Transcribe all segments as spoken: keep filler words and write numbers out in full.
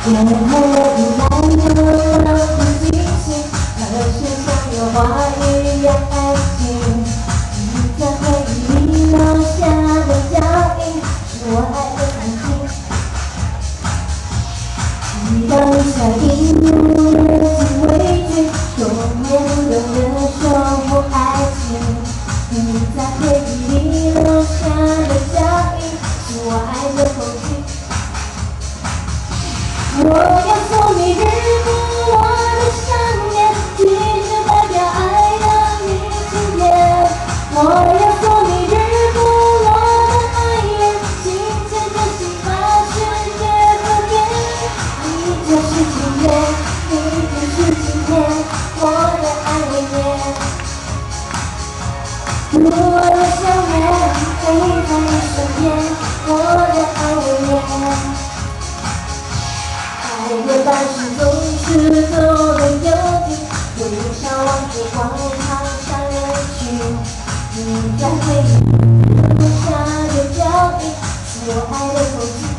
天黑已来了，让不惊醒，那世上有花语一样安静。你在回忆里留下的脚印，是我爱的痕迹。祈祷你下一步热情畏惧，多年不用的守护爱情。你在回忆里留下的脚印，是我爱的痕迹。 我要送你日不落的想念，记着代表爱的明信片。我要送你日不落的爱恋，紧牵着心把世界走遍。你就是今天，你就是今天，我的爱未眠。我的想念陪在你身边，我的爱未眠。 爱的巴士总是走得有劲，路上望着广场上人群，你在回忆留下的脚印，是我爱的痕迹。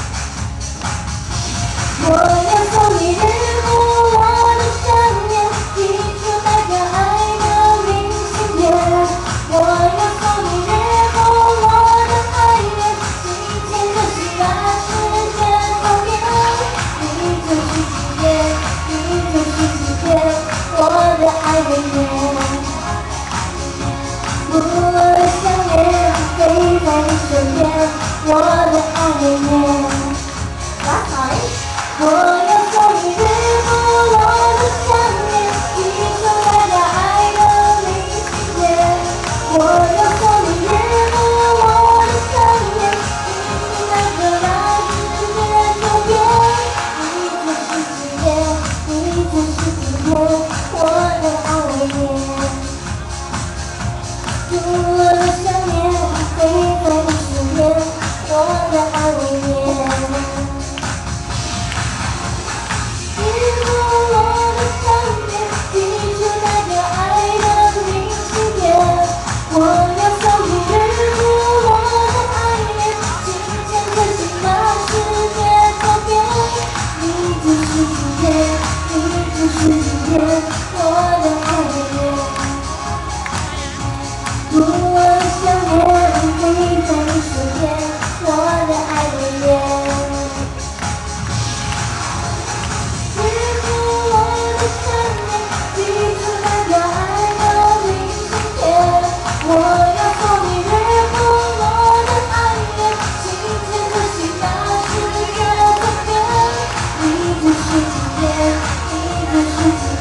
我要送你日不落的想念，记住代表爱的明信片。我要送你日不落的爱恋，紧牵着心把世界走遍。 你就是今天，你就是今天，我的爱未眠。我的想念陪在你身边，我的爱未眠。我要送你日不落的想念，记住代表爱的明信片。我要送你日不落的想念，紧紧带着那世界走遍。 你就是今天，我的爱未眠。我的想念陪在你身边，我的爱未眠。日不落的想念，记住代表爱的明信片。我要送你日不落的爱恋，紧牵着心把世界走遍。你就是今天。 你就是今天，我的爱未眠。我的想念陪在你身边，我的爱未眠。日不落的想念，记住代表爱的明信片。我要送你日不落的爱恋，紧牵着心把世界走遍。你就是今天。 你就是今